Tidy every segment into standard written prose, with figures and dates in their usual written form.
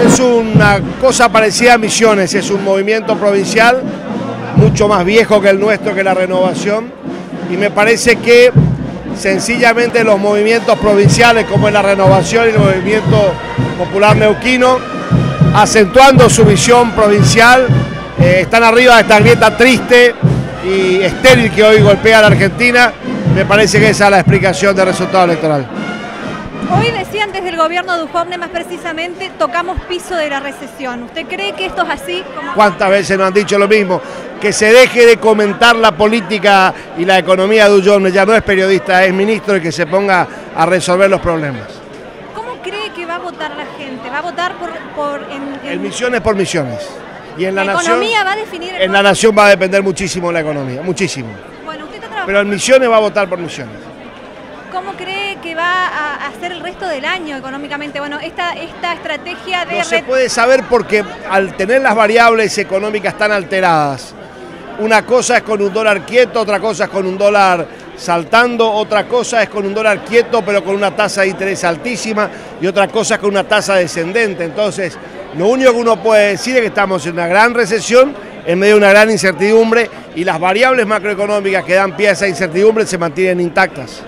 es una cosa parecida a Misiones, es un movimiento provincial mucho más viejo que el nuestro, que la Renovación, y me parece que sencillamente los movimientos provinciales como es la Renovación y el Movimiento Popular Neuquino, acentuando su visión provincial, están arriba de esta grieta triste y estéril que hoy golpea a la Argentina. Me parece que esa es la explicación del resultado electoral. Hoy decían desde el gobierno de Dujovne, más precisamente, tocamos piso de la recesión. ¿Usted cree que esto es así? ¿Cuántas veces nos han dicho lo mismo? Que se deje de comentar la política y la economía de Dujovne. Ya no es periodista, es ministro, y que se ponga a resolver los problemas. ¿Cómo cree que va a votar la gente? ¿Va a votar en Misiones por Misiones. Y en la Nación, economía va a definir... En la Nación va a depender muchísimo la economía, muchísimo. Bueno, usted está trabajando... Pero en Misiones va a votar por Misiones. ¿Cómo cree que va a hacer el resto del año económicamente? Bueno, esta estrategia de... No se puede saber porque al tener las variables económicas tan alteradas, una cosa es con un dólar quieto, otra cosa es con un dólar saltando, otra cosa es con un dólar quieto pero con una tasa de interés altísima y otra cosa es con una tasa descendente. Entonces, lo único que uno puede decir es que estamos en una gran recesión, en medio de una gran incertidumbre, y las variables macroeconómicas que dan pie a esa incertidumbre se mantienen intactas.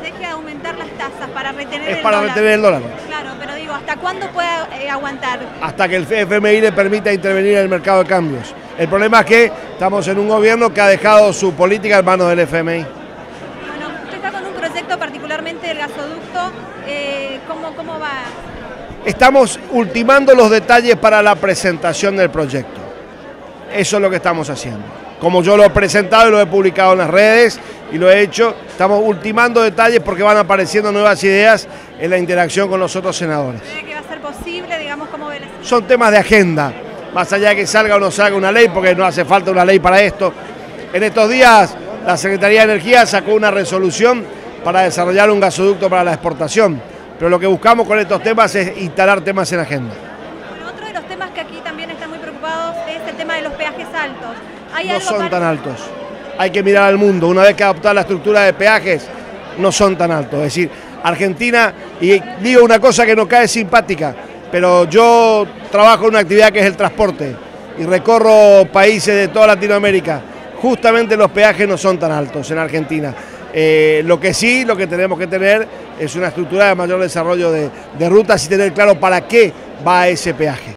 Para retener es para retener el dólar. Claro, pero digo, ¿hasta cuándo puede aguantar? Hasta que el FMI le permita intervenir en el mercado de cambios. El problema es que estamos en un gobierno que ha dejado su política en manos del FMI. Bueno, usted está con un proyecto particularmente del gasoducto, ¿cómo va? Estamos ultimando los detalles para la presentación del proyecto. Eso es lo que estamos haciendo. Como yo lo he presentado y lo he publicado en las redes y lo he hecho, estamos ultimando detalles porque van apareciendo nuevas ideas en la interacción con los otros senadores. ¿Cree que va a ser posible, digamos, cómo ve la situación? Son temas de agenda, más allá de que salga o no salga una ley, porque no hace falta una ley para esto. En estos días la Secretaría de Energía sacó una resolución para desarrollar un gasoducto para la exportación, pero lo que buscamos con estos temas es instalar temas en agenda. Bueno, otro de los temas que aquí también están muy preocupados es el tema de los peajes altos. No son tan altos. Hay que mirar al mundo. Una vez que adoptar la estructura de peajes, no son tan altos. Es decir, Argentina, y digo una cosa que no cae simpática, pero yo trabajo en una actividad que es el transporte y recorro países de toda Latinoamérica. Justamente los peajes no son tan altos en Argentina. Lo que tenemos que tener es una estructura de mayor desarrollo de rutas y tener claro para qué va ese peaje.